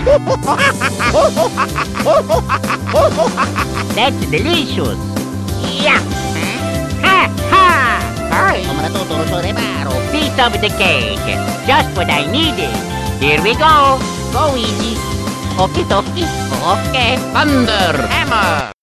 That's delicious. Yeah. Ha ha. Ay, manatuturo to de baro. Piece of the cake. Just what I needed. Here we go. Go easy. Okie dokie. Okay. Thunder! Hammer.